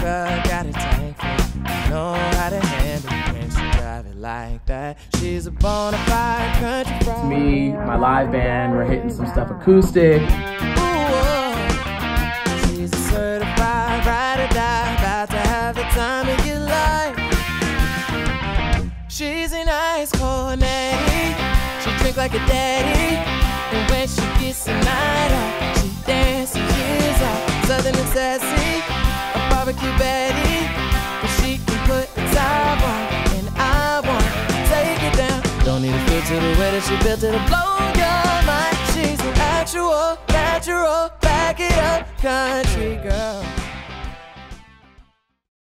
truck, got a tank full. Know how to handle it when she drive it like that. She's a bona fide country frog. Me, my live band, we're hitting some stuff acoustic. She's a certified ride or die, about to have the time of your life. She's an ice cold natty, she drink like a daddy, and when she gets a night off, she dances years off. Southern and sassy, a barbecue Betty, but she can put the top on, and I want to take it down. Don't need a filter the way that she built it to blow your mind. She's an actual, natural, back it up country girl.